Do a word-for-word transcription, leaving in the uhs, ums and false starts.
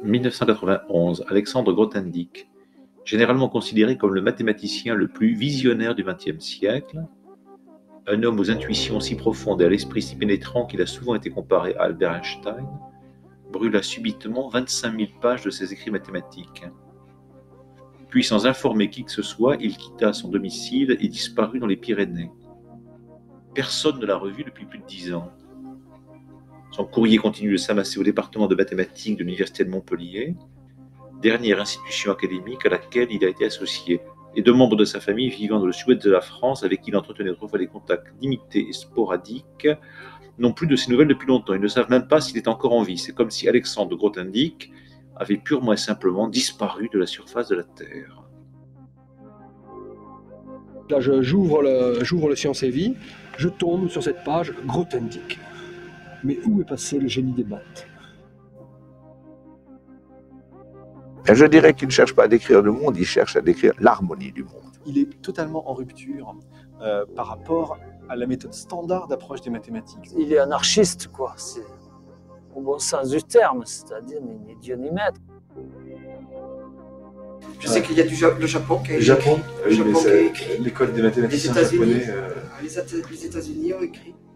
mille neuf cent quatre-vingt-onze, Alexandre Grothendieck, généralement considéré comme le mathématicien le plus visionnaire du vingtième siècle, un homme aux intuitions si profondes et à l'esprit si pénétrant qu'il a souvent été comparé à Albert Einstein, brûla subitement vingt-cinq mille pages de ses écrits mathématiques. Puis, sans informer qui que ce soit, il quitta son domicile et disparut dans les Pyrénées. Personne ne l'a revu depuis plus de dix ans. Son courrier continue de s'amasser au département de mathématiques de l'Université de Montpellier, dernière institution académique à laquelle il a été associé, et deux membres de sa famille vivant dans le sud-ouest de la France, avec qui il entretenait autrefois des contacts limités et sporadiques, n'ont plus de ses nouvelles depuis longtemps. Ils ne savent même pas s'il est encore en vie. C'est comme si Alexandre Grothendieck avait purement et simplement disparu de la surface de la Terre. Là, j'ouvre le, j'ouvre le Science et Vie, je tombe sur cette page Grothendieck. Mais où est passé le génie des maths? Je dirais qu'il ne cherche pas à décrire le monde, il cherche à décrire l'harmonie du monde. Il est totalement en rupture euh, par rapport à la méthode standard d'approche des mathématiques. Il est anarchiste, quoi, c'est au bon sens du terme, c'est-à-dire ni Dieu ni maître. Je sais qu'il y a du ja le Japon qui a Japon, écrit. Le Japon qui a écrit. L'école des mathématiciens les États-Unis, japonais. Euh... Les États-Unis ont écrit.